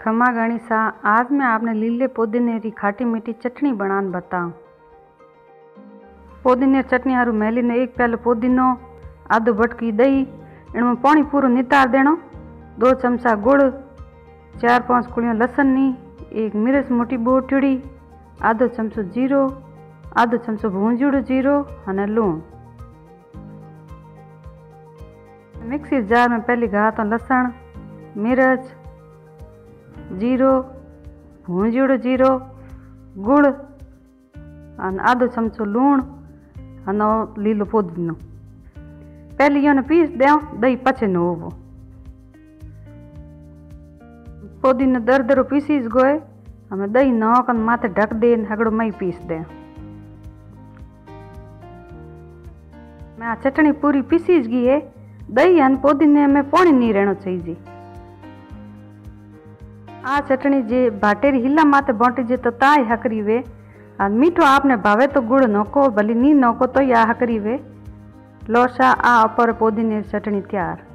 खमा गणिसा, आज मैं आपने लीले पुदीने री खाटी मीठी चटनी बनान बताऊं। पुदीने चटनी हारू मैली ने 1 प्यालो पुदीनो, आधो बटकी दही, इनमें पानी पूरो नितार देनो, 2 चमचा गुड़, 4-5 कुड़ियाँ लसन नी, 1 मिर्च मोटी बोटड़ी, आधो चमचो जीरो, आधो चमचो भूंजुड़ो जीरो अने लूण। मिक्सी जार में पहली घा तो लसन, मिर्च, जीरो, भूंजुड़ो जीरो, गुड़ अने आधो चमचो लूण अने लीलो पुदीनो पहले योने पीस देव, दही पचे न होवो। पुदीनो दरदरो पीसीस गोए, हमें दही नोक अने माथे ढक दे हगड़ो मई पीस दे। मैं आ चटनी पूरी पीसीस गई है, दही अने पुदीने में पानी नहीं रहना चाहिए। आ चटनी जे भाटेरी हिला माथे बांटी जे तो ताई हकरी वे, मीठो आपने भावे तो गुड़ नोको, भली नी नोको तो या हकरी वे। लोशा आ अपर पुदीने चटनी तैयार।